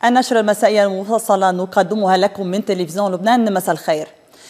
النشرة المسائية المفصلة نقدمها لكم من تلفزيون لبنان. مساء الخير.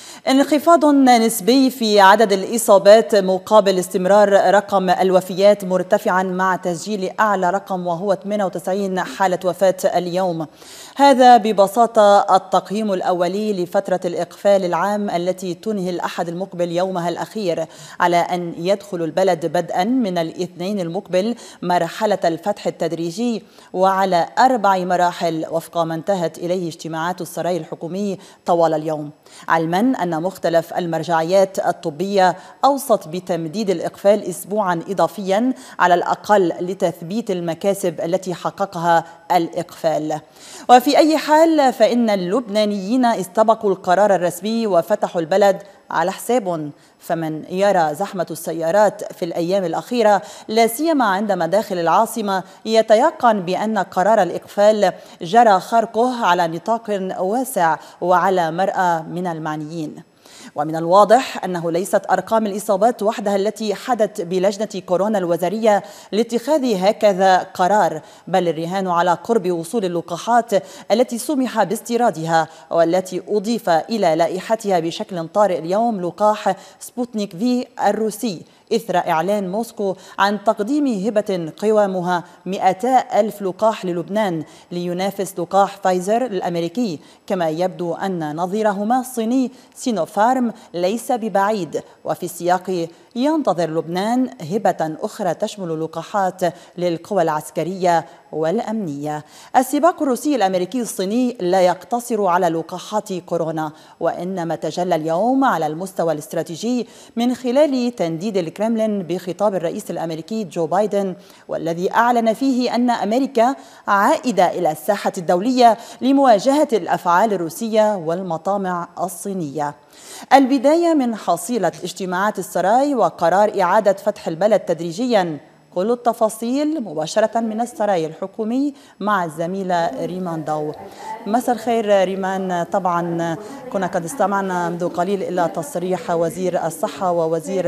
انخفاض نسبي في عدد الإصابات مقابل استمرار رقم الوفيات مرتفعا مع تسجيل أعلى رقم وهو 98 حالة وفاة اليوم. هذا ببساطة التقييم الأولي لفترة الإقفال العام التي تنهي الأحد المقبل يومها الأخير، على أن يدخل البلد بدءا من الاثنين المقبل مرحلة الفتح التدريجي وعلى 4 مراحل وفق ما انتهت إليه اجتماعات السراي الحكومي طوال اليوم، علما أن مختلف المرجعيات الطبية أوصت بتمديد الإقفال أسبوعا إضافيا على الأقل لتثبيت المكاسب التي حققها الإقفال. وفي أي حال فإن اللبنانيين استبقوا القرار الرسمي وفتحوا البلد على حسابهم، فمن يرى زحمة السيارات في الأيام الأخيرة لا سيما عند مداخل العاصمة يتيقن بأن قرار الإقفال جرى خرقه على نطاق واسع وعلى مرأى من المعنيين. ومن الواضح أنه ليست أرقام الإصابات وحدها التي حدت بلجنة كورونا الوزارية لاتخاذ هكذا قرار، بل الرهان على قرب وصول اللقاحات التي سمح باستيرادها والتي أضيف إلى لائحتها بشكل طارئ اليوم لقاح سبوتنيك في الروسي، إثر إعلان موسكو عن تقديم هبة قوامها 200,000 لقاح للبنان لينافس لقاح فايزر الأمريكي، كما يبدو أن نظيرهما الصيني سينوفارم ليس ببعيد. وفي السياق ينتظر لبنان هبة أخرى تشمل لقاحات للقوى العسكرية والأمنية. السباق الروسي الأمريكي الصيني لا يقتصر على لقاحات كورونا، وإنما تجلى اليوم على المستوى الاستراتيجي من خلال تنديد الكرملين بخطاب الرئيس الأمريكي جو بايدن، والذي أعلن فيه أن أمريكا عائدة إلى الساحة الدولية لمواجهة الأفعال الروسية والمطامع الصينية. البداية من حصيلة اجتماعات السراي وقرار إعادة فتح البلد تدريجيا. كل التفاصيل مباشرة من السراي الحكومي مع الزميلة ريمان ضو. مساء الخير ريمان. طبعا كنا قد استمعنا منذ قليل إلى تصريح وزير الصحة ووزير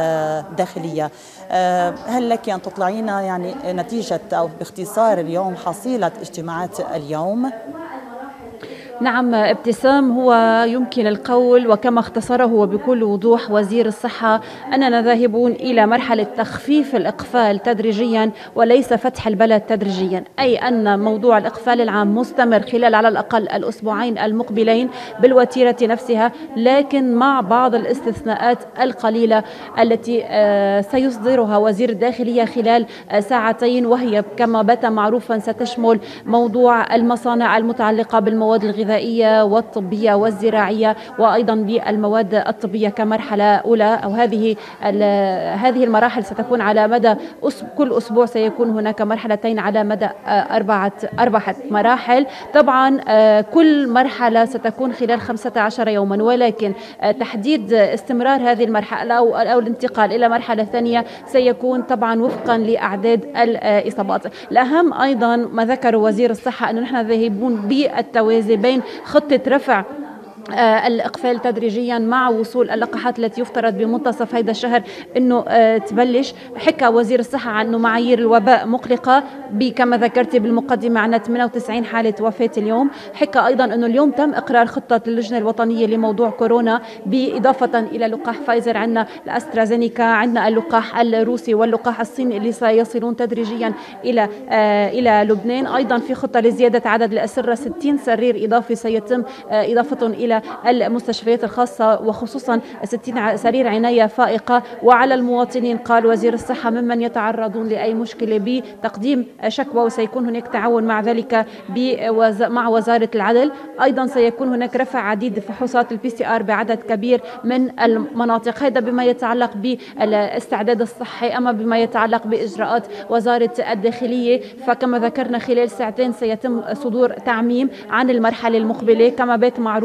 الداخلية، هل لك أن تطلعينا يعني نتيجة أو باختصار اليوم حصيلة اجتماعات اليوم؟ نعم ابتسام، هو يمكن القول وكما اختصره وبكل وضوح وزير الصحة أننا ذاهبون إلى مرحلة تخفيف الإقفال تدريجيا وليس فتح البلد تدريجيا، أي أن موضوع الإقفال العام مستمر خلال على الأقل الأسبوعين المقبلين بالوتيرة نفسها، لكن مع بعض الاستثناءات القليلة التي سيصدرها وزير الداخلية خلال ساعتين، وهي كما بات معروفا ستشمل موضوع المصانع المتعلقة بالمواد الغذائية والطبية والزراعية وأيضا بالمواد الطبية كمرحلة أولى، أو هذه المراحل ستكون على مدى كل أسبوع سيكون هناك مرحلتين على مدى أربعة مراحل. طبعا كل مرحلة ستكون خلال 15 يوما، ولكن تحديد استمرار هذه المرحلة أو الانتقال إلى مرحلة ثانية سيكون طبعا وفقا لأعداد الإصابات. الأهم أيضا ما ذكر وزير الصحة أنه نحن ذاهبون بالتوازي بين خطة رفع الإقفال تدريجيا مع وصول اللقاحات التي يفترض بمنتصف هذا الشهر أنه تبلش. حكى وزير الصحة عن أنه معايير الوباء مقلقة كما ذكرت بالمقدمة عن 98 حالة وفاة اليوم. حكى أيضا أنه اليوم تم إقرار خطة اللجنة الوطنية لموضوع كورونا بإضافة إلى لقاح فايزر، عندنا الأسترازينيكا، عندنا اللقاح الروسي واللقاح الصيني اللي سيصلون تدريجيا إلى لبنان. أيضا في خطة لزيادة عدد الأسرة، 60 سرير إضافي سيتم إضافتهم إلى المستشفيات الخاصة وخصوصا 60 سرير عناية فائقة. وعلى المواطنين قال وزير الصحة ممن يتعرضون لأي مشكلة بتقديم شكوى، وسيكون هناك تعاون مع ذلك مع وزارة العدل. أيضا سيكون هناك رفع عديد فحوصات الPCR بعدد كبير من المناطق، هذا بما يتعلق بالاستعداد الصحي. أما بما يتعلق بإجراءات وزارة الداخلية فكما ذكرنا خلال ساعتين سيتم صدور تعميم عن المرحلة المقبلة. كما بات معروف هذه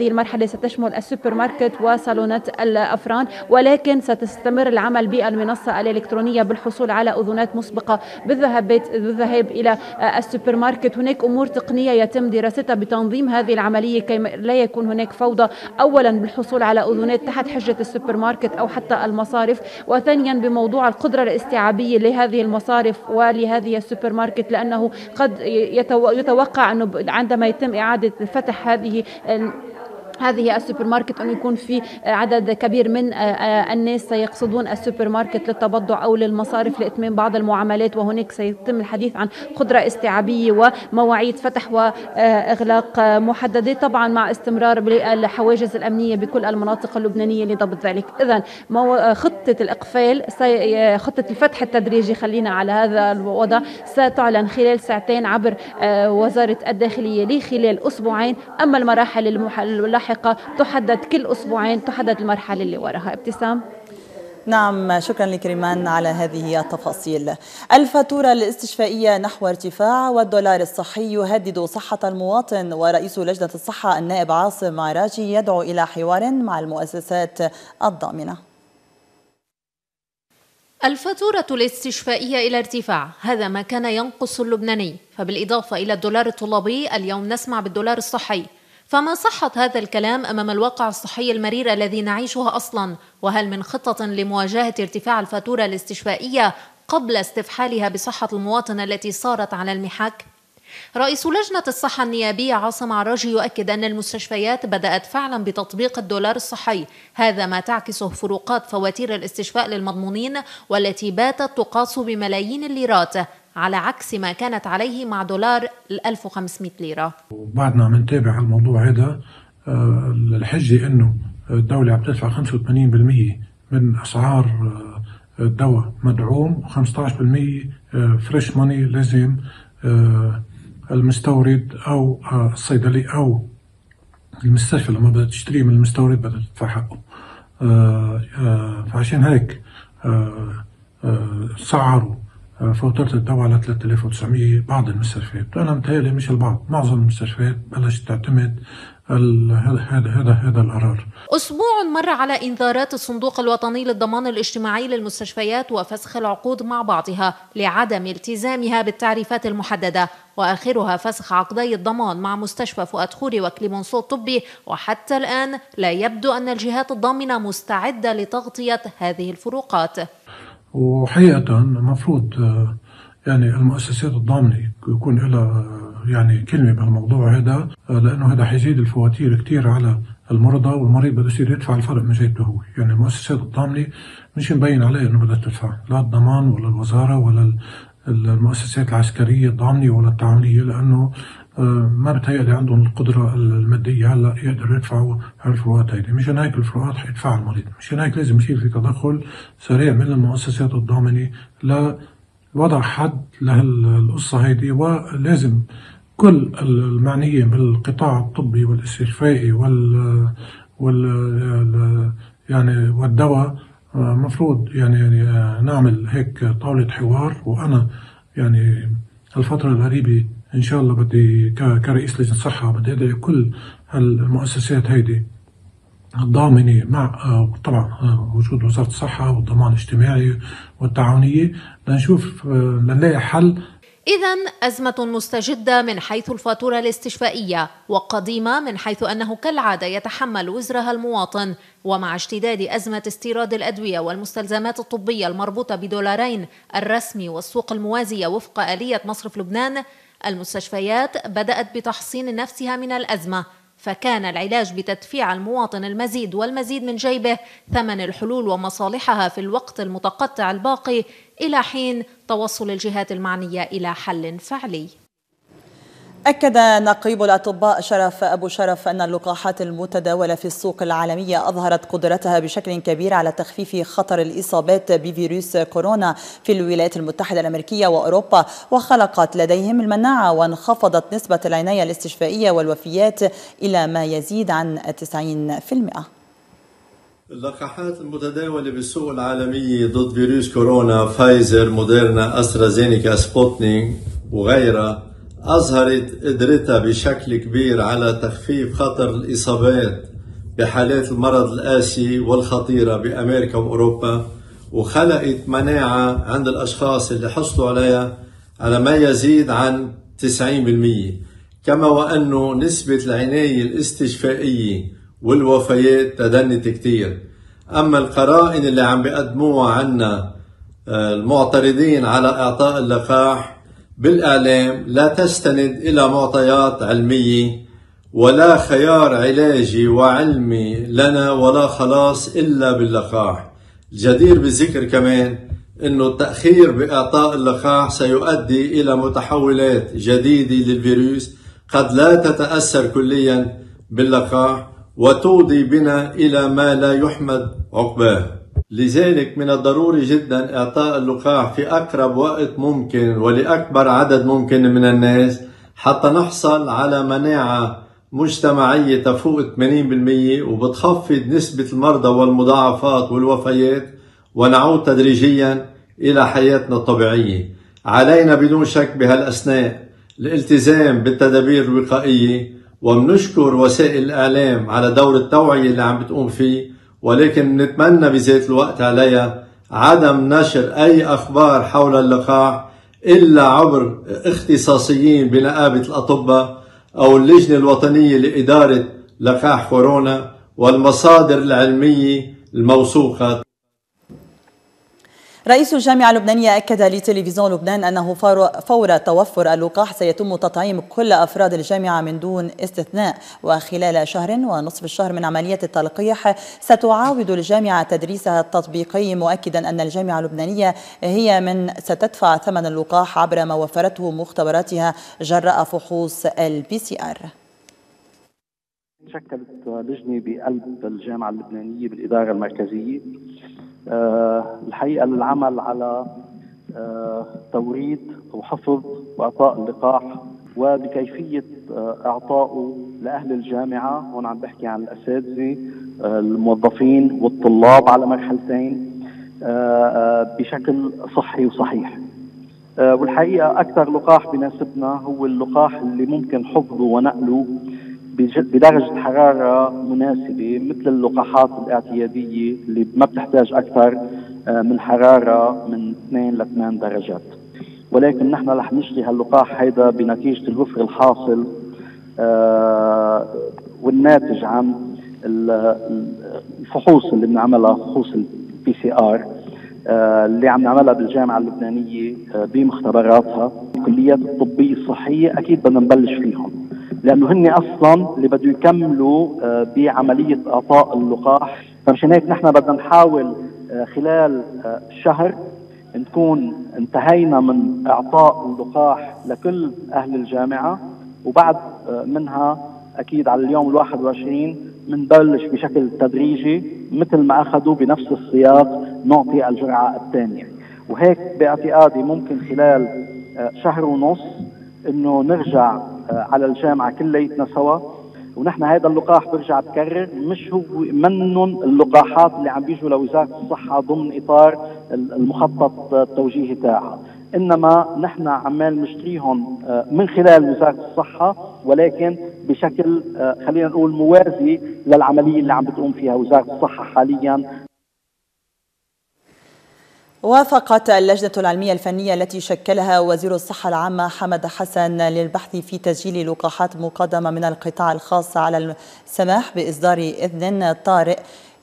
المرحلة ستشمل السوبر ماركت وصالونات الأفران، ولكن ستستمر العمل بالمنصة الإلكترونية بالحصول على أذونات مسبقة بالذهاب إلى السوبر ماركت. هناك أمور تقنية يتم دراستها بتنظيم هذه العملية كي لا يكون هناك فوضى، أولا بالحصول على أذونات تحت حجة السوبر ماركت أو حتى المصارف، وثانيا بموضوع القدرة الاستيعابية لهذه المصارف ولهذه السوبر ماركت، لأنه قد يتوقع أنه عندما يتم إعادة فتح هذه السوبر ماركت أن يكون في عدد كبير من الناس سيقصدون السوبر ماركت للتبضع أو للمصارف لإتمام بعض المعاملات، وهناك سيتم الحديث عن قدرة استيعابية ومواعيد فتح وإغلاق محددة، طبعا مع استمرار الحواجز الأمنية بكل المناطق اللبنانية لضبط ذلك. إذن خطة الإقفال، خطة الفتح التدريجي خلينا على هذا الوضع، ستعلن خلال ساعتين عبر وزارة الداخلية لخلال أسبوعين. أما المراحل اللاحقة تحدد كل أسبوعين، تحدد المرحلة اللي وراها. ابتسام. نعم، شكرا لكريمان على هذه التفاصيل. الفاتورة الاستشفائية نحو ارتفاع، والدولار الصحي يهدد صحة المواطن، ورئيس لجنة الصحة النائب عاصم عراجي يدعو إلى حوار مع المؤسسات الضامنة. الفاتورة الاستشفائية إلى ارتفاع، هذا ما كان ينقص اللبناني، فبالإضافة إلى الدولار الطلابي اليوم نسمع بالدولار الصحي. فما صحة هذا الكلام أمام الواقع الصحي المرير الذي نعيشها أصلا؟ وهل من خطة لمواجهة ارتفاع الفاتورة الاستشفائية قبل استفحالها بصحة المواطن التي صارت على المحك؟ رئيس لجنة الصحة النيابية عاصم عراجي يؤكد أن المستشفيات بدأت فعلا بتطبيق الدولار الصحي، هذا ما تعكسه فروقات فواتير الاستشفاء للمضمونين والتي باتت تقاس بملايين الليرات، على عكس ما كانت عليه مع دولار 1500 ليرة. وبعدنا عم نتابع الموضوع هذا. الحجة انه الدولة عم تدفع 85% من اسعار الدواء مدعوم، و15% فريش ماني لازم المستورد او الصيدلي او المستشفى لما بدها تشتريه من المستورد بدها تدفع حقه. فعشان هيك سعروا فاتورة الدواء على 3900 بعض المستشفيات. أنا متهيألي مش البعض، معظم المستشفيات بلشت تعتمد هذا القرار. أسبوع مر على إنذارات الصندوق الوطني للضمان الاجتماعي للمستشفيات وفسخ العقود مع بعضها لعدم التزامها بالتعريفات المحددة، وآخرها فسخ عقدي الضمان مع مستشفى فؤاد خوري وكليمونسو الطبي، وحتى الآن لا يبدو أن الجهات الضامنة مستعدة لتغطية هذه الفروقات. وحقيقة المفروض يعني المؤسسات الضامنة يكون لها يعني كلمة بالموضوع هذا، لأنه هذا حيزيد الفواتير كتير على المرضى، والمريض بده يصير يدفع الفرق من جيبته هو. يعني المؤسسات الضامنة مش مبين عليه إنه بدها تدفع، لا الضمان ولا الوزارة ولا المؤسسات العسكرية الضامنة ولا التعاونية، لأنه ما بتهيألي عندهم القدرة المادية هلا يقدروا يدفعوا هالفروقات هيدي. مشان هيك الفروقات حيدفعها المريض، مشان هيك لازم يصير في تدخل سريع من المؤسسات الضامنة لوضع حد لهالقصة هيدي، ولازم كل المعنيين بالقطاع الطبي والاستشفائي يعني والدواء مفروض يعني نعمل هيك طاولة حوار. وأنا يعني الفترة القريبة إن شاء الله بدي كرئيس لجنة الصحة بدي أدعي كل هالمؤسسات هيدي الضامنة مع طبعا وجود وزارة الصحة والضمان الاجتماعي والتعاونية لنشوف لنلاقي حل. إذن أزمة مستجدة من حيث الفاتورة الاستشفائية، وقديمة من حيث أنه كالعادة يتحمل وزرها المواطن. ومع اشتداد أزمة استيراد الأدوية والمستلزمات الطبية المربوطة بدولارين الرسمي والسوق الموازية وفق آلية مصرف لبنان، المستشفيات بدأت بتحصين نفسها من الأزمة، فكان العلاج بتدفيع المواطن المزيد والمزيد من جيبه ثمن الحلول ومصالحها في الوقت المتقطع الباقي إلى حين توصل الجهات المعنية إلى حل فعلي. أكد نقيب الأطباء شرف أبو شرف أن اللقاحات المتداولة في السوق العالمية أظهرت قدرتها بشكل كبير على تخفيف خطر الإصابات بفيروس كورونا في الولايات المتحدة الأمريكية وأوروبا، وخلقت لديهم المناعة، وانخفضت نسبة العناية الاستشفائية والوفيات إلى ما يزيد عن 90%. اللقاحات المتداولة بالسوق العالمية ضد فيروس كورونا، فايزر، موديرنا، أسترازينيكا، سبوتنيك وغيرها، أظهرت قدرتها بشكل كبير على تخفيف خطر الإصابات بحالات المرض القاسي والخطيرة بأمريكا وأوروبا، وخلقت مناعة عند الأشخاص اللي حصلوا عليها على ما يزيد عن 90%، كما وأنه نسبة العناية الاستشفائية والوفيات تدنت كتير. أما القرائن اللي عم بيقدموها عنا المعترضين على إعطاء اللقاح بالإعلام لا تستند إلى معطيات علمية ولا خيار علاجي وعلمي لنا ولا خلاص إلا باللقاح. الجدير بالذكر كمان أنه التأخير بإعطاء اللقاح سيؤدي إلى متحولات جديدة للفيروس قد لا تتأثر كليا باللقاح وتودي بنا إلى ما لا يحمد عقباه. لذلك من الضروري جدا إعطاء اللقاح في أقرب وقت ممكن ولأكبر عدد ممكن من الناس حتى نحصل على مناعة مجتمعية تفوق 80% وبتخفض نسبة المرضى والمضاعفات والوفيات ونعود تدريجيا إلى حياتنا الطبيعية. علينا بدون شك بهالأثناء الالتزام بالتدابير الوقائية، وبنشكر وسائل الإعلام على دور التوعية اللي عم بتقوم فيه، ولكن نتمنى بذات الوقت عليها عدم نشر أي أخبار حول اللقاح إلا عبر اختصاصيين بنقابة الأطباء أو اللجنة الوطنية لإدارة لقاح كورونا والمصادر العلمية الموثوقة. رئيس الجامعة اللبنانية أكد لتلفزيون لبنان أنه فور توفر اللقاح سيتم تطعيم كل أفراد الجامعة من دون استثناء، وخلال شهر ونصف الشهر من عملية التلقيح ستعاود الجامعة تدريسها التطبيقي، مؤكدا أن الجامعة اللبنانية هي من ستدفع ثمن اللقاح عبر ما وفرته مختبراتها جراء فحوص الPCR. شكلت لجنة بقلب الجامعة اللبنانية بالإدارة المركزية الحقيقة للعمل على توريد وحفظ وإعطاء اللقاح وبكيفية إعطائه لأهل الجامعة. هون عم بحكي عن الأساتذة الموظفين والطلاب على مرحلتين بشكل صحي وصحيح. والحقيقة أكثر لقاح بيناسبنا هو اللقاح اللي ممكن حفظه ونقله بدرجة حرارة مناسبة مثل اللقاحات الاعتيادية اللي ما بتحتاج أكثر من حرارة من 2 ل 8 درجات. ولكن نحن رح نشتري هاللقاح هيدا بنتيجة الوفر الحاصل والناتج عن الفحوص اللي بنعملها، فحوص الPCR اللي عم نعملها بالجامعة اللبنانية بمختبراتها. الكليات الطبية الصحية أكيد بدنا نبلش فيهم، لأنه هن أصلاً اللي بده يكملوا بعملية إعطاء اللقاح. فمشان هيك نحن بدنا نحاول خلال شهر نكون انتهينا من إعطاء اللقاح لكل أهل الجامعة، وبعد منها أكيد على اليوم 21 منبلش بشكل تدريجي مثل ما أخذوا بنفس السياق نعطي الجرعة الثانية. وهيك باعتقادي ممكن خلال شهر ونص إنه نرجع على الجامعة كليتنا سوا. ونحن هذا اللقاح برجع بكرر مش هو منن اللقاحات اللي عم بيجوا لوزارة الصحة ضمن إطار المخطط التوجيهي تاعها، إنما نحن عمال نشتريهم من خلال وزارة الصحة، ولكن بشكل خلينا نقول موازي للعملية اللي عم بتقوم فيها وزارة الصحة حاليا. وافقت اللجنة العلمية الفنية التي شكلها وزير الصحة العامة حمد حسن للبحث في تسجيل لقاحات مقدمة من القطاع الخاص على السماح بإصدار إذن طارئ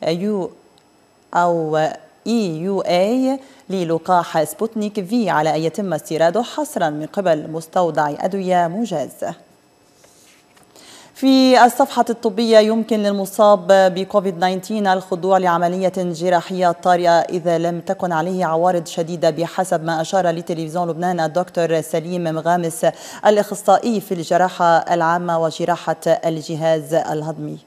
EUA للقاح سبوتنيك في على أن يتم استيراده حصرا من قبل مستودع أدوية مجاز. في الصفحة الطبية يمكن للمصاب بكوفيد-19 الخضوع لعملية جراحية طارئة إذا لم تكن عليه عوارض شديدة، بحسب ما أشار لتلفزيون لبنان الدكتور سليم مغامس الأخصائي في الجراحة العامة وجراحة الجهاز الهضمي.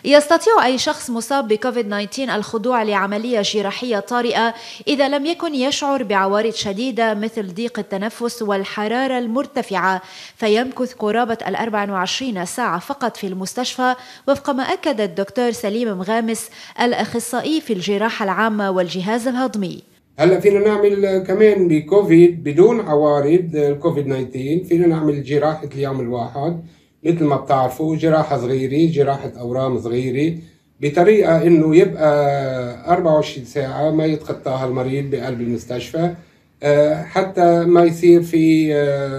يستطيع أي شخص مصاب بكوفيد-19 الخضوع لعملية جراحية طارئة إذا لم يكن يشعر بعوارض شديدة مثل ضيق التنفس والحرارة المرتفعة، فيمكث قرابة 24 ساعة فقط في المستشفى، وفق ما أكد الدكتور سليم مغامس الأخصائي في الجراحة العامة والجهاز الهضمي. هلا فينا نعمل كمان بكوفيد بدون عوارض الكوفيد-19، فينا نعمل جراحة اليوم الواحد مثل ما بتعرفوا، جراحة صغيرة، جراحة أورام صغيرة، بطريقة إنه يبقى 24 ساعة ما يتخطاها المريض بقلب المستشفى حتى ما يصير في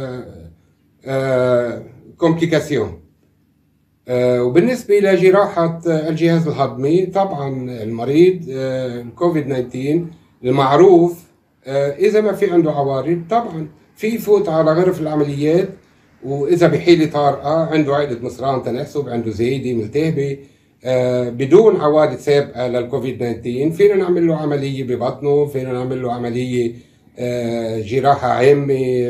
كومبليكاسيون. وبالنسبة لجراحة الجهاز الهضمي، طبعا المريض الكوفيد-19 المعروف إذا ما في عنده عوارض طبعا في يفوت على غرف العمليات، وإذا بحيلة طارئة عنده عقدة مصران تناسب، عنده زايدة ملتهبة بدون عوارض سابقة للكوفيد-19، فينا نعمل له عملية ببطنه، فينا نعمل له عملية جراحة عامة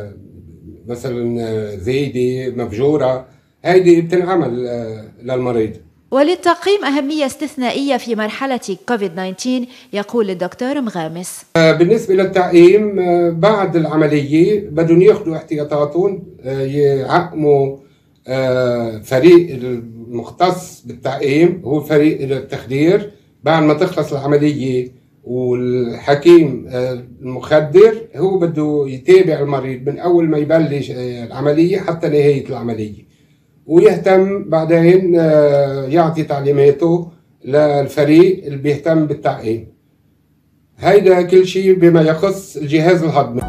مثلا زايدة مفجورة، هيدي بتنعمل للمريض. وللتقييم أهمية استثنائية في مرحلة كوفيد-19 يقول الدكتور مغامس. بالنسبة للتعقيم بعد العملية بدهم ياخذوا احتياطاتهم، يعقموا فريق المختص بالتعقيم، هو فريق التخدير. بعد ما تخلص العملية والحكيم المخدر هو بده يتابع المريض من أول ما يبلش العملية حتى نهاية العملية، ويهتم بعدين يعطي تعليماته للفريق اللي بيهتم بالتعقيم. هيدا كل شيء بما يخص الجهاز الهضمي.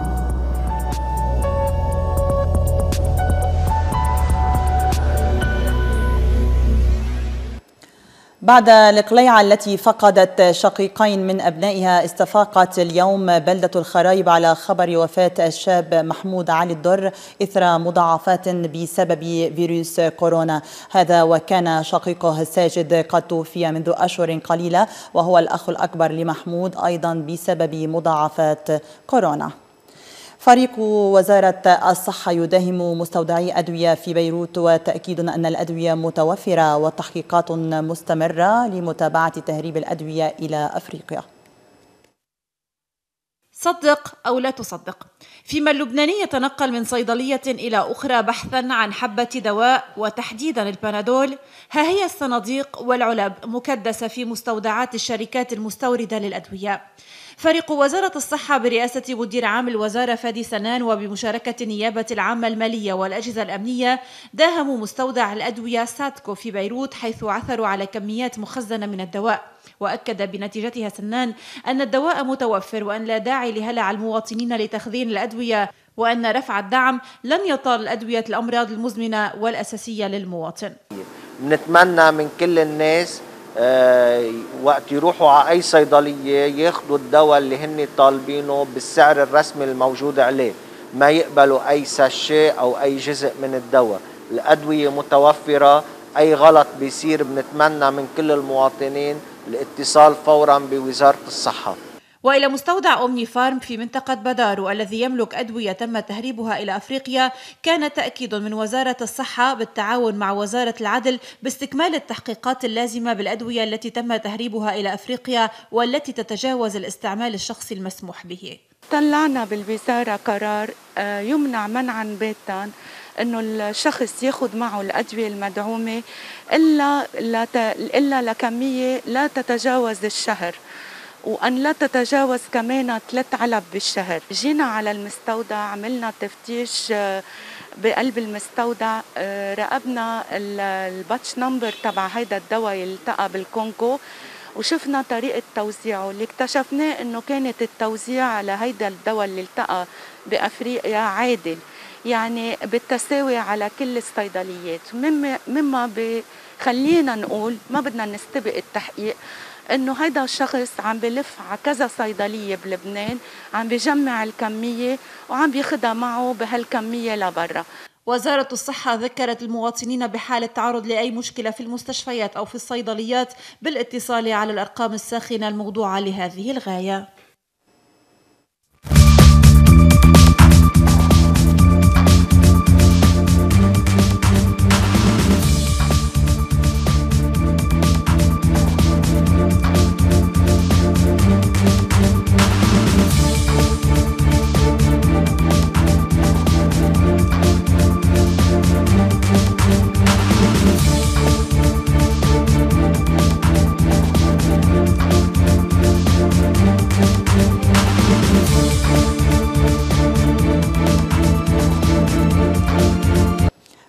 بعد القليعة التي فقدت شقيقين من أبنائها، استفاقت اليوم بلدة الخرايب على خبر وفاة الشاب محمود علي الدر إثر مضاعفات بسبب فيروس كورونا. هذا وكان شقيقه الساجد قد توفي منذ أشهر قليلة، وهو الأخ الأكبر لمحمود أيضا بسبب مضاعفات كورونا. فريق وزارة الصحة يداهم مستودعي أدوية في بيروت، وتأكيد أن الأدوية متوفرة وتحقيقات مستمرة لمتابعة تهريب الأدوية إلى أفريقيا. صدق أو لا تصدق، فيما اللبناني يتنقل من صيدلية إلى أخرى بحثا عن حبة دواء وتحديدا البنادول، ها هي الصناديق والعلب مكدسة في مستودعات الشركات المستوردة للأدوية. فريق وزارة الصحة برئاسة مدير عام الوزارة فادي سنان وبمشاركة النيابة العامة المالية والأجهزة الأمنية داهموا مستودع الأدوية ساتكو في بيروت، حيث عثروا على كميات مخزنة من الدواء. وأكد بنتيجتها سنان أن الدواء متوفر وأن لا داعي لهلع المواطنين لتخزين الأدوية، وأن رفع الدعم لن يطال الأدوية الأمراض المزمنة والأساسية للمواطن. نتمنى من كل الناس وقت يروحوا على أي صيدلية ياخدوا الدواء اللي هن طالبينه بالسعر الرسمي الموجود عليه، ما يقبلوا أي ساشي أو أي جزء من الدواء. الأدوية متوفرة، أي غلط بيصير بنتمنى من كل المواطنين الاتصال فورا بوزارة الصحة. وإلى مستودع أومني فارم في منطقة بدارو الذي يملك أدوية تم تهريبها إلى أفريقيا، كان تأكيد من وزارة الصحة بالتعاون مع وزارة العدل باستكمال التحقيقات اللازمة بالأدوية التي تم تهريبها إلى أفريقيا والتي تتجاوز الاستعمال الشخصي المسموح به. طلعنا بالوزارة قرار يمنع منعا باتا أنه الشخص يأخذ معه الأدوية المدعومة إلا لكمية لا تتجاوز الشهر، وأن لا تتجاوز كمان 3 علب بالشهر. جينا على المستودع، عملنا تفتيش بقلب المستودع، راقبنا الباتش نمبر تبع هيدا الدواء اللي التقى بالكونغو، وشفنا طريقة توزيعه. اللي اكتشفناه انه كانت التوزيع على هيدا الدواء اللي التقى بأفريقيا عادل، يعني بالتساوي على كل الصيدليات، مما بخلينا نقول ما بدنا نستبق التحقيق انه هيدا الشخص عم بلف على كذا صيدليه بلبنان، عم بجمع الكميه وعم بياخدها معه بهالكميه لبرا. وزارة الصحة ذكرت المواطنين بحالة تعرض لأي مشكلة في المستشفيات أو في الصيدليات بالاتصال على الأرقام الساخنة الموضوعة لهذه الغاية.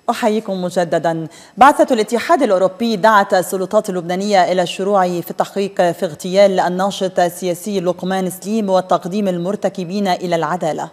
أحييكم مجددا. بعثة الاتحاد الأوروبي دعت السلطات اللبنانية إلى الشروع في التحقيق في اغتيال الناشط السياسي لقمان سليم وتقديم المرتكبين إلى العدالة.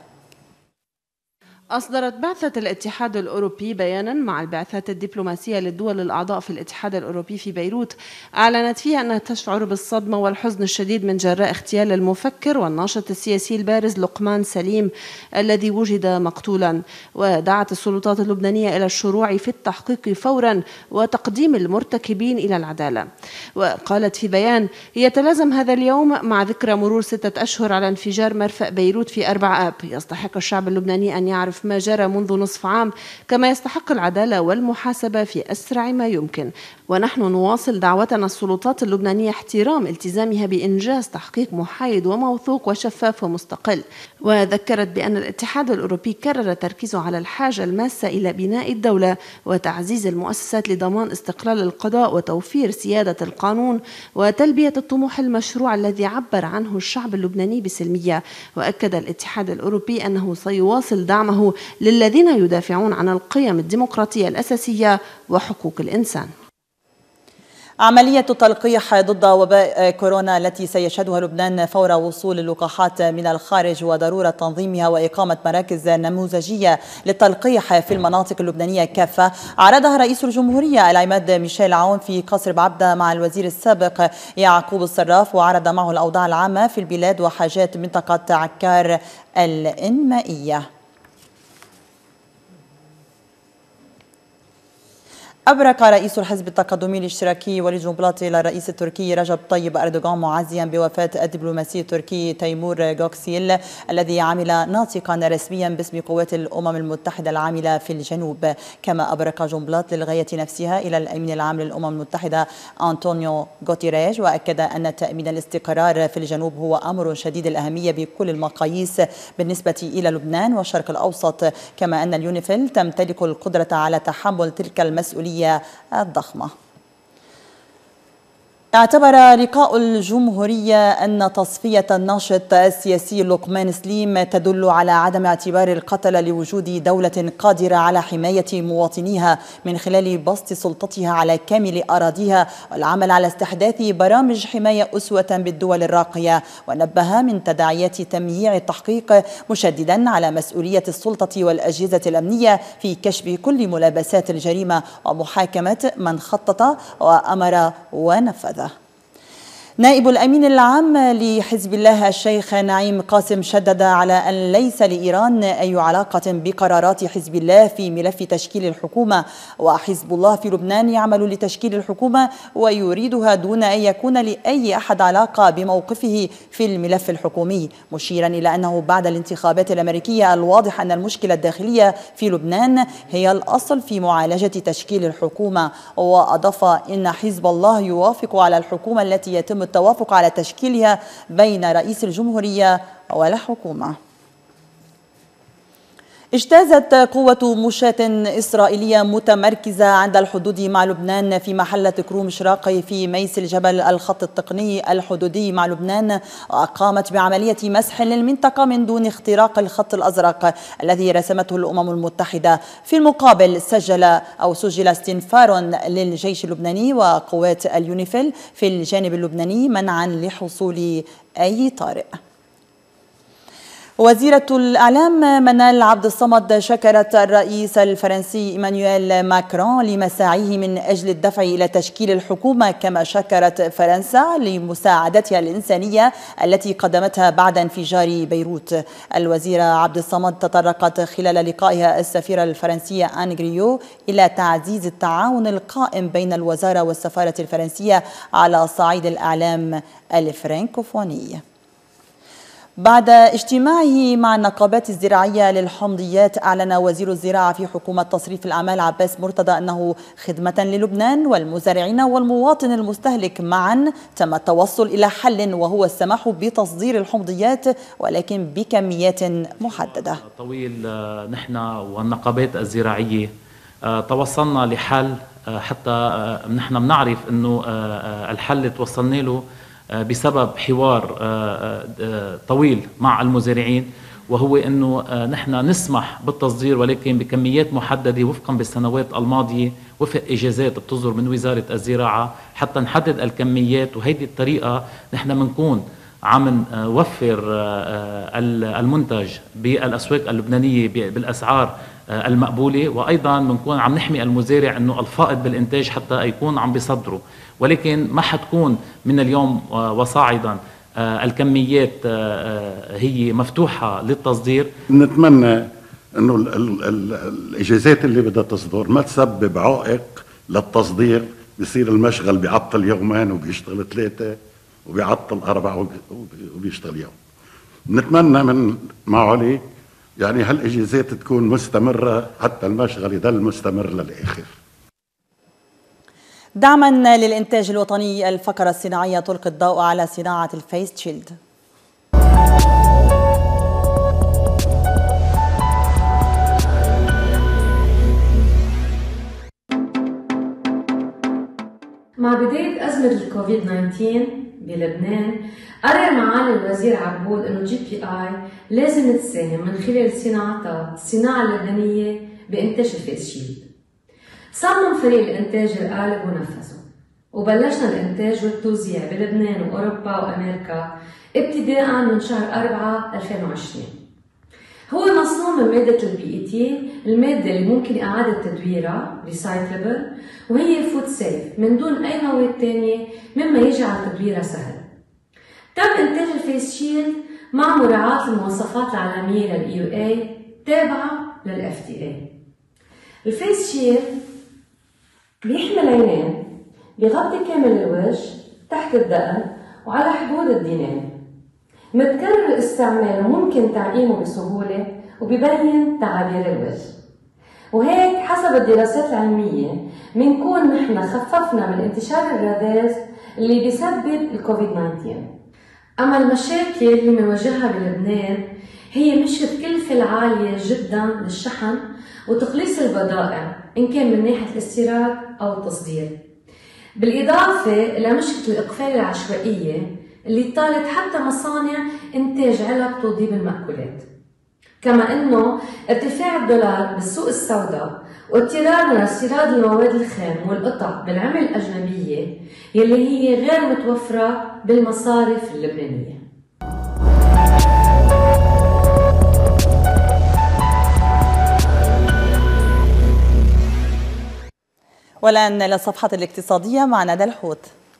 أصدرت بعثة الاتحاد الأوروبي بيانا مع البعثات الدبلوماسية للدول الأعضاء في الاتحاد الأوروبي في بيروت، أعلنت فيها أنها تشعر بالصدمة والحزن الشديد من جراء اغتيال المفكر والناشط السياسي البارز لقمان سليم الذي وجد مقتولا، ودعت السلطات اللبنانية إلى الشروع في التحقيق فورا وتقديم المرتكبين إلى العدالة. وقالت في بيان: يتلازم هذا اليوم مع ذكرى مرور 6 أشهر على انفجار مرفأ بيروت في 4 آب. يستحق الشعب اللبناني أن يعرف ما جرى منذ نصف عام، كما يستحق العدالة والمحاسبة في أسرع ما يمكن. ونحن نواصل دعوتنا السلطات اللبنانية احترام التزامها بإنجاز تحقيق محايد وموثوق وشفاف ومستقل. وذكرت بأن الاتحاد الأوروبي كرر تركيزه على الحاجة الماسة إلى بناء الدولة وتعزيز المؤسسات لضمان استقلال القضاء وتوفير سيادة القانون وتلبية الطموح المشروع الذي عبر عنه الشعب اللبناني بسلمية. وأكد الاتحاد الأوروبي أنه سيواصل دعمه للذين يدافعون عن القيم الديمقراطية الأساسية وحقوق الإنسان. عملية تلقيح ضد وباء كورونا التي سيشهدها لبنان فور وصول اللقاحات من الخارج وضرورة تنظيمها وإقامة مراكز نموذجية للتلقيح في المناطق اللبنانية كافة، عرضها رئيس الجمهورية العماد ميشيل عون في قصر بعبدة مع الوزير السابق يعقوب الصراف، وعرض معه الأوضاع العامة في البلاد وحاجات منطقة عكار الإنمائية. أبرك رئيس الحزب التقدمي الاشتراكي وليد جنبلاط إلى الرئيس التركي رجب طيب أردوغان معزيا بوفاة الدبلوماسي التركي تيمور غوكسيل الذي عمل ناطقا رسميا باسم قوات الأمم المتحدة العاملة في الجنوب. كما أبرك جنبلاط للغاية نفسها إلى الأمين العام للأمم المتحدة أنطونيو غوتيريش، وأكد أن تأمين الاستقرار في الجنوب هو أمر شديد الأهمية بكل المقاييس بالنسبة إلى لبنان والشرق الأوسط، كما أن اليونيفيل تمتلك القدرة على تحمل تلك المسؤولية الضخمة. اعتبر لقاء الجمهورية أن تصفية الناشط السياسي لقمان سليم تدل على عدم اعتبار القتل لوجود دولة قادرة على حماية مواطنيها من خلال بسط سلطتها على كامل أراضيها والعمل على استحداث برامج حماية أسوة بالدول الراقية. ونبه من تداعيات تمييع التحقيق مشددا على مسؤولية السلطة والأجهزة الأمنية في كشف كل ملابسات الجريمة ومحاكمة من خطط وأمر ونفذ. نائب الأمين العام لحزب الله الشيخ نعيم قاسم شدد على أن ليس لإيران أي علاقة بقرارات حزب الله في ملف تشكيل الحكومة، وحزب الله في لبنان يعمل لتشكيل الحكومة ويريدها دون أن يكون لأي أحد علاقة بموقفه في الملف الحكومي، مشيرا إلى أنه بعد الانتخابات الأمريكية الواضح أن المشكلة الداخلية في لبنان هي الأصل في معالجة تشكيل الحكومة. وأضاف إن حزب الله يوافق على الحكومة التي يتم التوافق على تشكيلها بين رئيس الجمهورية والحكومة. اجتازت قوة مشاة إسرائيلية متمركزة عند الحدود مع لبنان في محلة كروم شراقي في ميس الجبل الخط التقني الحدودي مع لبنان، وقامت بعملية مسح للمنطقة من دون اختراق الخط الأزرق الذي رسمته الأمم المتحدة. في المقابل سجل استنفار للجيش اللبناني وقوات اليونيفيل في الجانب اللبناني منعا لحصول أي طارئ. وزيرة الإعلام منال عبد الصمد شكرت الرئيس الفرنسي إيمانويل ماكرون لمساعيه من أجل الدفع إلى تشكيل الحكومة، كما شكرت فرنسا لمساعدتها الإنسانية التي قدمتها بعد انفجار بيروت. الوزيرة عبد الصمد تطرقت خلال لقائها السفيرة الفرنسية آن غريو إلى تعزيز التعاون القائم بين الوزارة والسفارة الفرنسية على صعيد الإعلام الفرنكوفوني. بعد اجتماعه مع النقابات الزراعية للحمضيات، أعلن وزير الزراعة في حكومة تصريف الأعمال عباس مرتضى أنه خدمة للبنان والمزارعين والمواطن المستهلك معا تم التوصل إلى حل، وهو السماح بتصدير الحمضيات ولكن بكميات محددة. طويل نحن والنقابات الزراعية توصلنا لحل، حتى نحن بنعرف أنه الحل توصلنا له بسبب حوار طويل مع المزارعين، وهو أنه نحن نسمح بالتصدير ولكن بكميات محددة وفقا بالسنوات الماضية وفق إجازات بتصدر من وزارة الزراعة حتى نحدد الكميات. وهيدي الطريقة نحن منكون عم نوفر المنتج بالأسواق اللبنانية بالأسعار المقبولة، وأيضا بنكون عم نحمي المزارع أنه الفائض بالإنتاج حتى يكون عم بيصدروا، ولكن ما حتكون من اليوم وصاعدا الكميات هي مفتوحة للتصدير. نتمنى أنه الإجازات اللي بدها تصدر ما تسبب عائق للتصدير، بيصير المشغل بيعطل يومين وبيشتغل 3 وبيعطل 4 وبيشتغل يوم. نتمنى من معالي يعني هالإجازات تكون مستمرة حتى المشغل يضل مستمر للآخر. دعما للإنتاج الوطني، الفقرة الصناعية تلقي الضوء على صناعة الفيس شيلد. مع بداية أزمة الكوفيد 19 بلبنان، قرر معالي الوزير عبود إنه GPI لازم تساهم من خلال صناعتها الصناعة اللبنانية بإنتاج الفيس شيلد. صمم فريق الإنتاج القالب ونفذه، وبلشنا الإنتاج والتوزيع بلبنان وأوروبا وأمريكا ابتداء من شهر 4 2020. هو مصنوع من مادة الPET، المادة اللي ممكن إعادة تدويرها recyclable، وهي فود سيف من دون أي مواد تانية مما يجعل تدويرها سهل. تم إنتاج الفيس شيلد مع مراعاة المواصفات العالمية للEUA تابعة للFDA. الفيس شيلد بيحمل عينين، بيغطي كامل الوجه تحت الدقن وعلى حدود الدينين، متكرر الاستعمال وممكن تعقيمه بسهولة وبيبين تعابير الوجه. وهيك حسب الدراسات العلمية منكون نحن خففنا من انتشار الرذاذ اللي بيسبب الكوفيد 19. أما المشاكل اللي منواجهها بلبنان هي مشكلة الكلفة العالية جدا للشحن وتخليص البضائع إن كان من ناحية الاستيراد أو التصدير، بالإضافة إلى مشكلة الإقفال العشوائية اللي طالت حتى مصانع إنتاج علب توضيب المأكولات. كما أنه ارتفاع الدولار بالسوق السوداء واضطرارنا لاستيراد المواد الخام والقطع بالعملة الأجنبية يلي هي غير متوفرة بالمصارف اللبنانية. والآن للصفحة الاقتصادية مع ندى الحوت.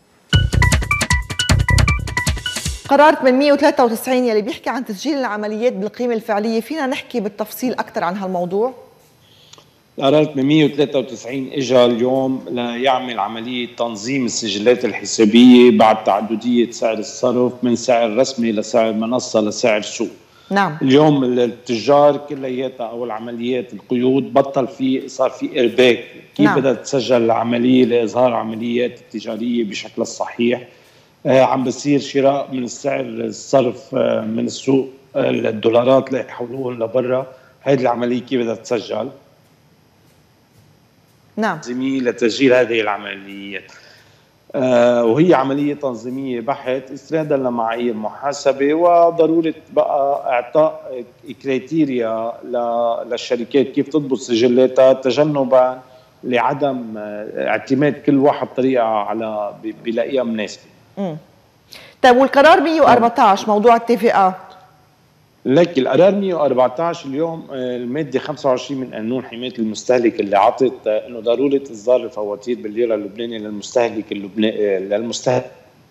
قرار 893 يلي بيحكي عن تسجيل العمليات بالقيمة الفعلية، فينا نحكي بالتفصيل أكثر عن هالموضوع؟ قرار 893 اجى اليوم ليعمل عملية تنظيم السجلات الحسابية بعد تعددية سعر الصرف من سعر رسمي لسعر منصة لسعر سوق. نعم. اليوم التجار كلياتها او العمليات القيود بطل صار في ارباك كيف بدها تسجل العملية لإظهار عمليات التجارية بشكل الصحيح. عم بصير شراء من السعر الصرف من السوق الدولارات ليحولوهم لبرا، هذه العملية كيف بدها تسجل. نعم. تنظيمية لتسجيل هذه العمليات، وهي عملية تنظيمية بحت استنادا لمعايير محاسبة، وضرورة بقى إعطاء كريتيريا للشركات كيف تضبط سجلاتها تجنبا لعدم اعتماد كل واحد طريقة على بلاقيها مناسبة. طيب والقرار 114 موضوع التي لك القرار 114 اليوم المادة 25 من قانون حماية المستهلك اللي عطت انه ضرورة اصدار الفواتير بالليرة اللبنانية للمستهلك للمستهلك.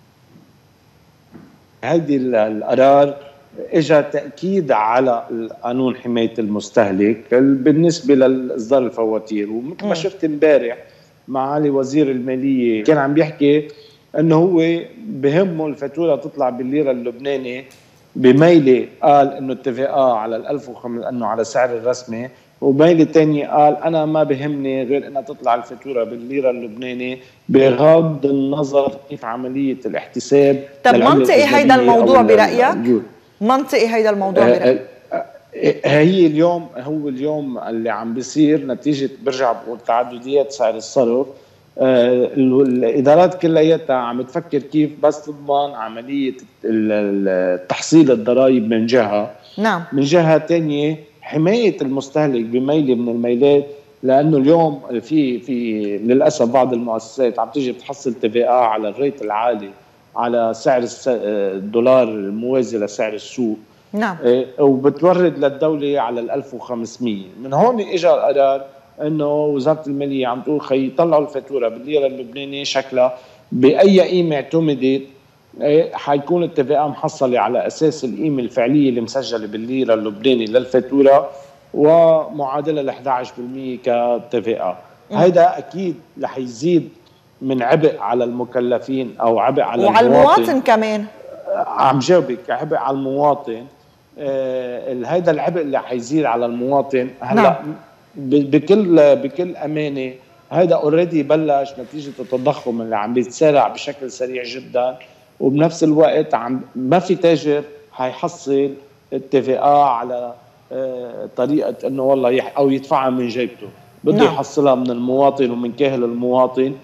هذه القرار اجى تأكيد على قانون حماية المستهلك بالنسبة لاصدار الفواتير. ومثل ما شفت امبارح معالي وزير المالية كان عم بيحكي انه هو بهمه الفاتورة تطلع بالليرة اللبنانية بميلة، قال انه اتفاقها على 1005 انه على سعر الرسمي، وميلة تانية قال انا ما بهمني غير انها تطلع الفاتورة بالليرة اللبنانية بغض النظر كيف عملية الاحتساب. طب منطقي هيدا الموضوع برأيك؟ منطقي هيدا الموضوع برأيك؟ هي اليوم اللي عم بيصير نتيجة برجع بقول تعدديات سعر الصرف الادارات كلياتها عم تفكر كيف بس تضمن عمليه تحصيل الضرائب من جهه، نعم، من جهه ثانيه حمايه المستهلك بميله من الميلات، لانه اليوم في للاسف بعض المؤسسات عم تيجي بتحصل TVA على الريت العالي على سعر الدولار الموازي لسعر السوق، نعم، وبتورد للدوله على 1500. من هون اجى القرار انه وزاره الماليه عم تقول خي طلعوا الفاتوره بالليره اللبنانيه شكلها باي قيمه اعتمدت، حيكون TVA محصله على اساس القيمه الفعليه اللي مسجله بالليره اللبناني للفاتوره ومعادله ل 11% كTVA. هيدا اكيد رح يزيد من عبء على المكلفين او عبء على المواطن كمان. عم جاوبك، عبء على المواطن. هيدا العبء اللي حيزيد على المواطن هلا. نعم. بكل امانه هيدا اوريدي بلش نتيجه التضخم اللي عم بيتسارع بشكل سريع جدا، وبنفس الوقت ما في تاجر حيحصل TVA على طريقه انه والله او يدفعها من جيبته، بده نعم. يحصلها من المواطن ومن كاهل المواطن.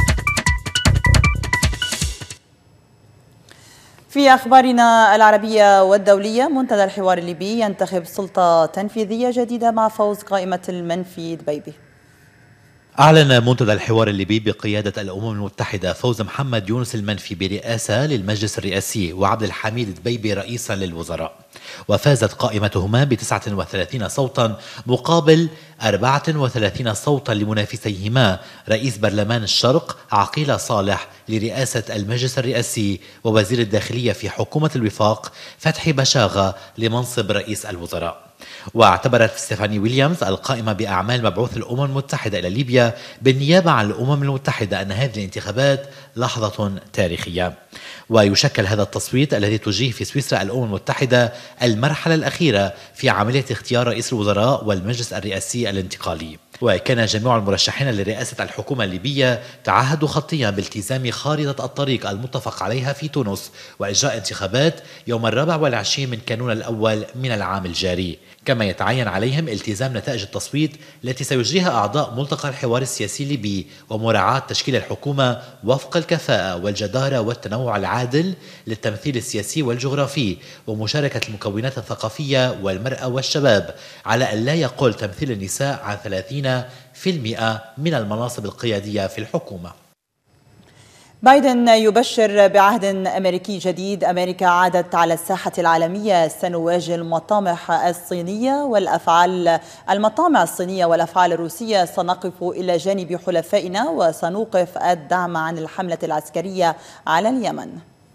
في أخبارنا العربية والدولية، منتدى الحوار الليبي ينتخب سلطة تنفيذية جديدة مع فوز قائمة المنفي دبيبي. أعلن منتدى الحوار الليبي بقيادة الأمم المتحدة فوز محمد يونس المنفي برئاسة للمجلس الرئاسي وعبد الحميد دبيبي رئيسا للوزراء، وفازت قائمتهما ب39 صوتا مقابل 34 صوتا لمنافسيهما رئيس برلمان الشرق عقيل صالح لرئاسة المجلس الرئاسي ووزير الداخلية في حكومة الوفاق فتحي بشاغة لمنصب رئيس الوزراء. واعتبرت ستيفاني ويليامز القائمة بأعمال مبعوث الأمم المتحدة إلى ليبيا بالنيابة عن الأمم المتحدة أن هذه الانتخابات لحظة تاريخية، ويشكل هذا التصويت الذي تجريه في سويسرا الأمم المتحدة المرحلة الأخيرة في عملية اختيار رئيس الوزراء والمجلس الرئاسي الانتقالي. وكان جميع المرشحين لرئاسة الحكومة الليبية تعهدوا خطيا بالتزام خارطة الطريق المتفق عليها في تونس وإجراء انتخابات يوم 24 من كانون الأول من العام الجاري، كما يتعين عليهم التزام نتائج التصويت التي سيجريها أعضاء ملتقى الحوار السياسي الليبي ومراعاة تشكيل الحكومة وفق الكفاءة والجدارة والتنوع العادل للتمثيل السياسي والجغرافي ومشاركة المكونات الثقافية والمرأة والشباب، على أن لا يقل تمثيل النساء عن 30% من المناصب القيادية في الحكومة. بايدن يبشر بعهد أمريكي جديد. أمريكا عادت على الساحة العالمية، سنواجه المطامع الصينية والأفعال الروسية، سنقف إلى جانب حلفائنا وسنوقف الدعم عن الحملة العسكرية على اليمن.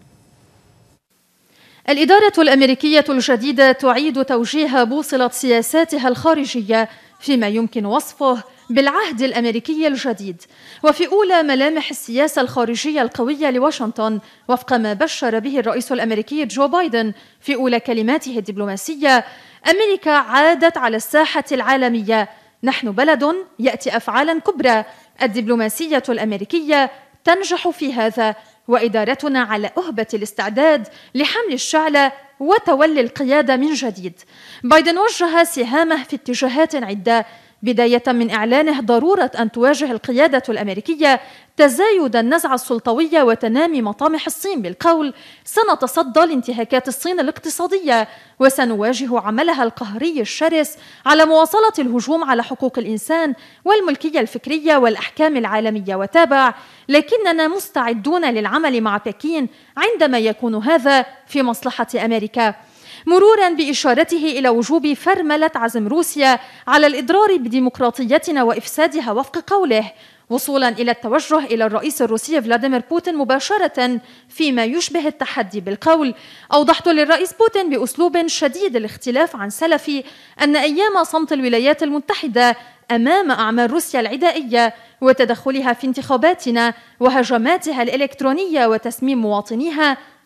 الإدارة الأمريكية الجديدة تعيد توجيه بوصلة سياساتها الخارجية فيما يمكن وصفه بالعهد الأمريكي الجديد، وفي أولى ملامح السياسة الخارجية القوية لواشنطن وفق ما بشر به الرئيس الأمريكي جو بايدن في أولى كلماته الدبلوماسية، أمريكا عادت على الساحة العالمية. نحن بلد يأتي أفعالا كبرى، الدبلوماسية الأمريكية تنجح في هذا، وإدارتنا على أهبة الاستعداد لحمل الشعلة وتولي القيادة من جديد. بايدن وجه سهامه في اتجاهات عدة، بداية من إعلانه ضرورة أن تواجه القيادة الأمريكية تزايد النزعة السلطوية وتنامي مطامح الصين بالقول سنتصدى لانتهاكات الصين الاقتصادية وسنواجه عملها القهري الشرس على مواصلة الهجوم على حقوق الإنسان والملكية الفكرية والأحكام العالمية. وتابع: لكننا مستعدون للعمل مع بكين عندما يكون هذا في مصلحة أمريكا، مرورا بإشارته إلى وجوب فرملة عزم روسيا على الإضرار بديمقراطيتنا وإفسادها وفق قوله، وصولا إلى التوجه إلى الرئيس الروسي فلاديمير بوتين مباشرة فيما يشبه التحدي بالقول: أوضحت للرئيس بوتين بأسلوب شديد الاختلاف عن سلفي أن أيام صمت الولايات المتحدة أمام أعمال روسيا العدائية وتدخلها في انتخاباتنا وهجماتها الإلكترونية وتسميم مواطنيها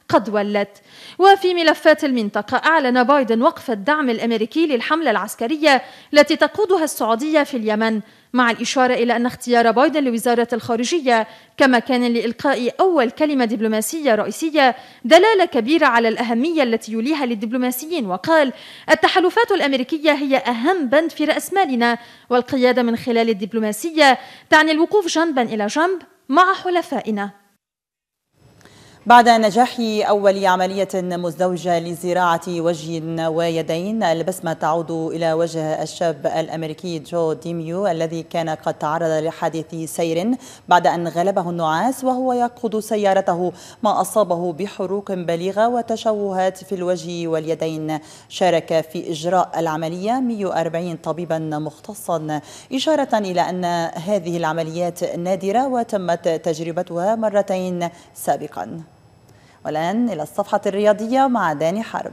قد ولت. وفي ملفات المنطقة، أعلن بايدن وقف الدعم الأمريكي للحملة العسكرية التي تقودها السعودية في اليمن، مع الإشارة إلى أن اختيار بايدن لوزارة الخارجية كمكان لإلقاء أول كلمة دبلوماسية رئيسية دلالة كبيرة على الأهمية التي يوليها للدبلوماسيين. وقال: التحالفات الأمريكية هي أهم بند في رأس مالنا، والقيادة من خلال الدبلوماسية تعني الوقوف جنبا إلى جنب مع حلفائنا. بعد نجاح أول عملية مزدوجة لزراعة وجه ويدين، البسمة تعود إلى وجه الشاب الأمريكي جو ديميو الذي كان قد تعرض لحادث سير بعد أن غلبه النعاس وهو يقود سيارته، ما أصابه بحروق بليغة وتشوهات في الوجه واليدين. شارك في إجراء العملية 140 طبيبا مختصا، إشارة إلى أن هذه العمليات نادرة وتمت تجربتها مرتين سابقا. والآن إلى الصفحة الرياضية مع داني حرب.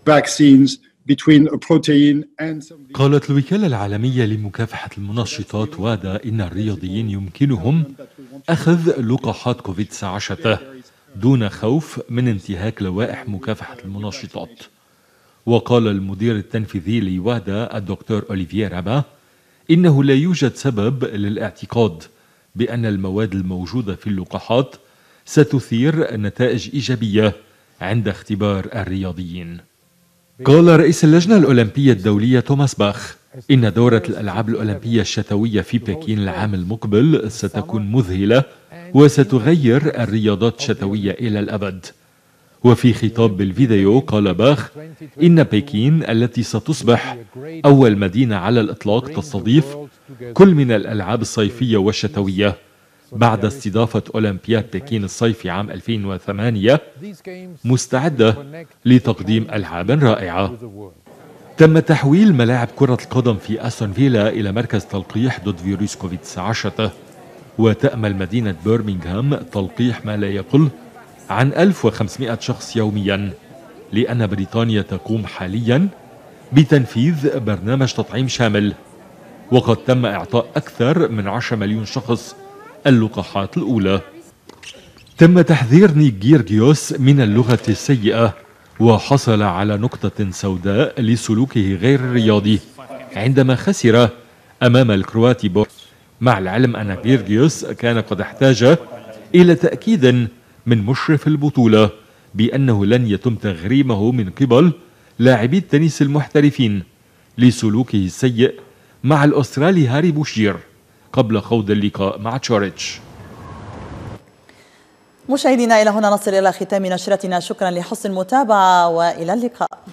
قالت الوكالة العالمية لمكافحة المنشطات وادا إن الرياضيين يمكنهم أخذ لقاحات كوفيد-19 دون خوف من انتهاك لوائح مكافحة المنشطات. وقال المدير التنفيذي لوادا الدكتور أوليفيه رابا إنه لا يوجد سبب للاعتقاد بأن المواد الموجودة في اللقاحات ستثير نتائج إيجابية عند اختبار الرياضيين. قال رئيس اللجنة الأولمبية الدولية توماس باخ إن دورة الألعاب الأولمبية الشتوية في بكين العام المقبل ستكون مذهلة وستغير الرياضات الشتوية إلى الأبد. وفي خطاب بالفيديو قال باخ إن بكين التي ستصبح أول مدينة على الإطلاق تستضيف كل من الألعاب الصيفية والشتوية بعد استضافة أولمبياد بكين الصيفي عام 2008 مستعدة لتقديم ألعاب رائعة. تم تحويل ملاعب كرة القدم في أستون فيلا إلى مركز تلقيح ضد فيروس كوفيد-19، وتأمل مدينة برمنغهام تلقيح ما لا يقل عن 1500 شخص يوميا، لأن بريطانيا تقوم حاليا بتنفيذ برنامج تطعيم شامل، وقد تم إعطاء أكثر من 10 مليون شخص اللقاحات الأولى. تم تحذير نيك جيرجيوس من اللغة السيئة، وحصل على نقطة سوداء لسلوكه غير الرياضي عندما خسر أمام الكرواتي بورس، مع العلم أن جيرجيوس كان قد احتاج إلى تأكيد من مشرف البطولة بأنه لن يتم تغريمه من قبل لاعبي التنس المحترفين لسلوكه السيء مع الأسترالي هاري بوشير قبل خوض اللقاء مع تشوريتش. مشاهدينا، إلى هنا نصل إلى ختام نشرتنا. شكرا لحسن المتابعة وإلى اللقاء.